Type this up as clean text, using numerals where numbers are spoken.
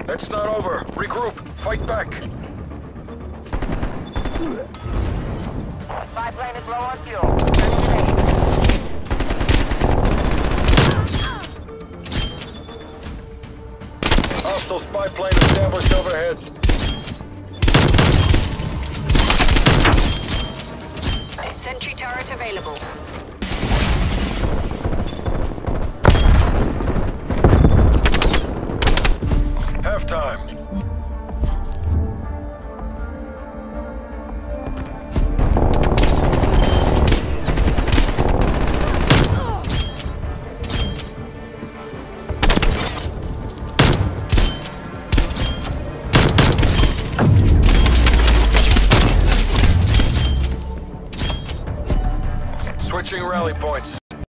It's not over. Regroup. Fight back. Spy plane is low on fuel. Turning to Hostile spy plane established overhead. Sentry turret available. Halftime. Switching rally points.